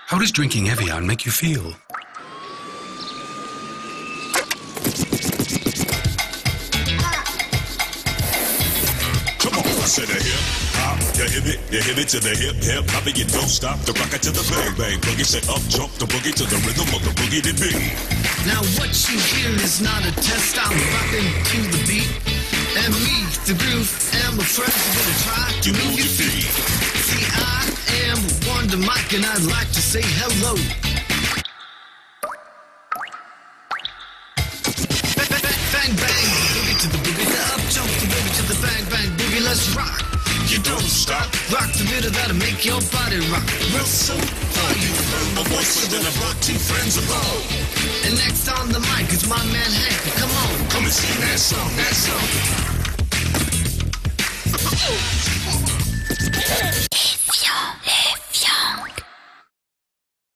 How does drinking Evian make you feel? Come on, I said a hip hop, you hit it to the hip hip, hop it, you don't stop, the rock it to the bang bang boogie, say up jump the boogie to the rhythm of the boogie to beat. Now what you hear is not a test, I'm rocking to the beat, and me, the groove, and my friends are gonna try to move your feet. See, I am Wonder Mike, and I'd like to say hello. Bang bang boogie to the boogie, the up jump the boogie to the bang bang boogie, let's rock. You don't stop, Rock the rhythm that'll make your body rock. real super, you heard my voice, and then I brought two friends along. And next on the mic is my man Hank. Come on, Come and sing that song, that song.